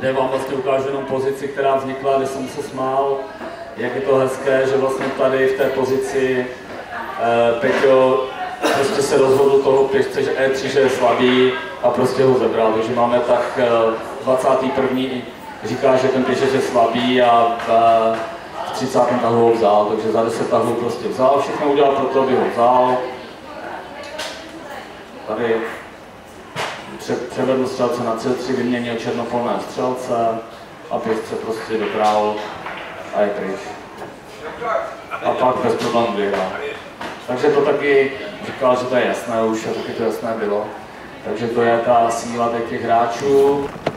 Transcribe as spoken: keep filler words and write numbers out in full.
kde vám vlastně ukážu jenom pozici, která vznikla, když jsem se smál, jak je to hezké, že vlastně tady v té pozici eh, Peťo prostě se rozhodl toho pěšce, že E tři, že je slabý a prostě ho zabral, takže máme tak eh, dvacátý první říká, že ten pěšec je slabý a v třicátém tahu ho vzal, takže za deset tahů prostě vzal, všechno udělal pro to, aby ho vzal. Tady převedl střelce na C tři, vyměnil černopolné střelce a pěšce prostě dokrál a je pryč. A pak bez problémů vyhrál. Takže to taky říkal, že to je jasné už a taky to jasné bylo. Takže to je ta síla těch hráčů.